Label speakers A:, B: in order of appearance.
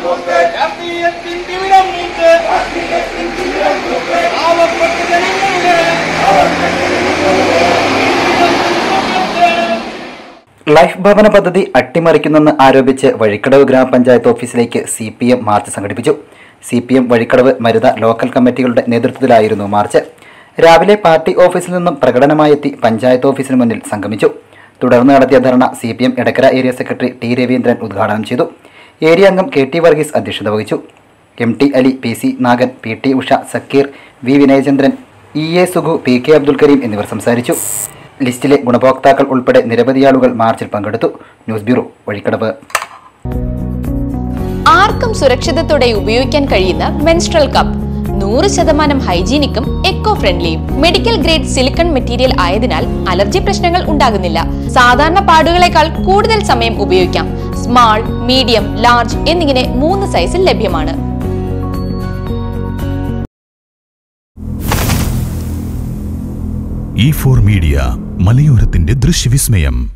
A: Life ഭവന പദ്ധതി അട്ടിമറിക്കുന്നെന്ന് ആരോപിച്ച് വഴിക്കടവ് ഗ്രാമപഞ്ചായത്ത് ഓഫീസിലേക്ക് CPM മാർച്ച് സംഘടിപ്പിച്ചു. CPM വഴിക്കടവ് മരുത ലോക്കൽ കമ്മിറ്റികളുടെ നേതൃത്വത്തിലായിരുന്നു മാർച്ച്. രാവിലെ പാർട്ടി ഓഫീസിൽ നിന്നും പ്രകടനമായെത്തി പഞ്ചായത്ത് ഓഫീസിന് മുന്നിൽ സംഗമിച്ചു. തുടർന്ന് നടത്തിയ ധർണ CPM Edakkara area secretary T. Raveendran ഉദ്ഘാടനം ചെയ്തു. ഏരിയ അംഗം KT വർഗീസ് അധ്യക്ഷത വഹിച്ചു. MT Ali, PC Nagan, PT Usha, Zakir, V. Vinayachandran, EA Sugu, PK Abdul Kareem എന്നിവർ സംസാരിച്ചു. ലിസ്റ്റിലെ ഗുണഭോക്താക്കൾ ഉൾപ്പെടെ നിരവധി ആളുകൾ മാർച്ചിൽ പങ്കെടുത്തു. News bureau, Vazhikkadavu.
B: ആർക്കും സുരക്ഷിതത്തോടെ ഉപയോഗിക്കാൻ കഴിയുന്ന മെൻസ്ട്രൽ കപ്പ് 100% ഹൈജീനിക്കും എക്കോ ഫ്രണ്ട്ലിയും മെഡിക്കൽ ഗ്രേഡ് സിലിക്കൺ മെറ്റീരിയൽ ആയതിനാൽ അലർജി പ്രശ്നങ്ങൾ ഉണ്ടാകുന്നില്ല. സാധാരണ പാഡുകളെക്കാൾ കൂടുതൽ സമയം ഉപയോഗിക്കാം. സ്മാൾ, മീഡിയം, ലാർജ് എന്നിങ്ങനെ 3 സൈസിൽ ലഭ്യമാണ്.
C: E4 മീഡിയ, മലയോരത്തിന്റെ ദൃശ്യവിസ്മയം.